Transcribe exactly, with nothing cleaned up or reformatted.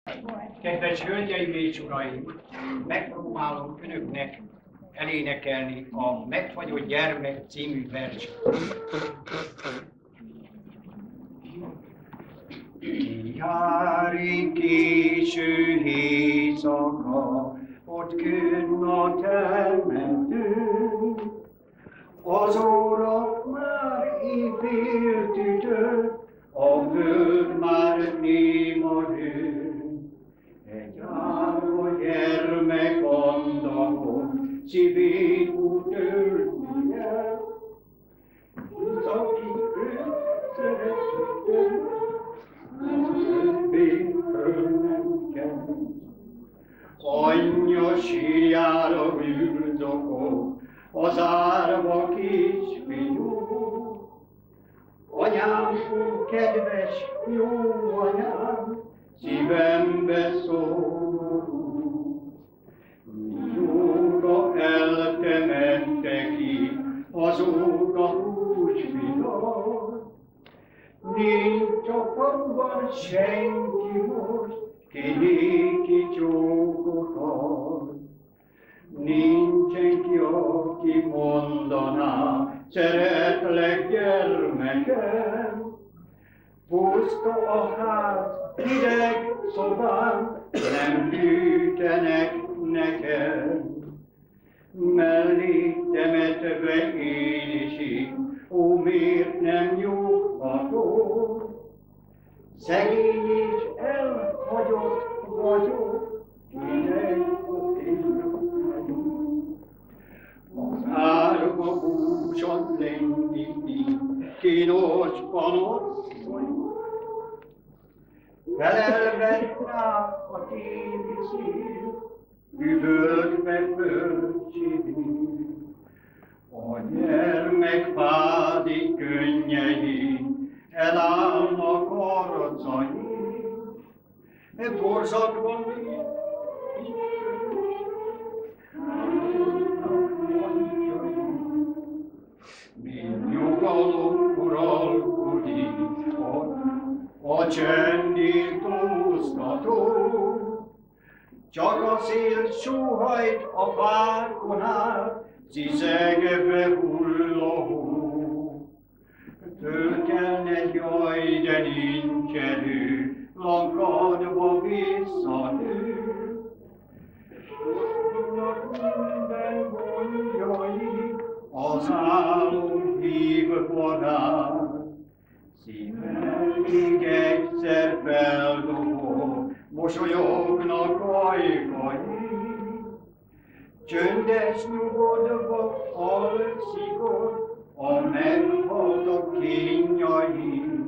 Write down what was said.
Kedves hölgyeim és uraim, megpróbálom önöknek elénekelni a Megfagyott gyermek című verset. Járik késő éjszaka, ott könn a temetőn, az óra már éjfél tütött, a föld már néma hőn. Egy árva gyermek andalon, szívét úgy töltni el, hisz aki őt szerette, többé föl nem kell. Anyja sírjára üldogol az árva kisfiú. Anyám, kedves, jó anyám, szívembe szóló. Mióta eltemette ki azóta húsvidat, nincs a faluban senki most, ki néki csókot ad. Nincsen ki, aki mondaná, szeretlek gyermekem. Puszta a ház, hideg szobám, nem gyűjtenek nekem. Mellé temetve én is így, ó, miért nem nyughatok? Szegény és elhagyott vagyok, hideg az árva búcsot lengíti, kínos panasz vagyok. Felelve rá a téli szél, üvöltve földcsivír. A gyermek fádi könnyei, elállnak arcai, e borzatban mint nyugalom uralkodik, a, a csendírtóztató. Csak a szél sóhajt a fákon át, cizegbe hull a hó. Tölkelne jaj, de nincs erő, lankadva visszanő. Soknak minden gondjai, az álom hívva rád. Szívemig egyszer feldobol, mosolyognak ajkai. Csöndes nyugodva alszik ott, a meghaltak kényai.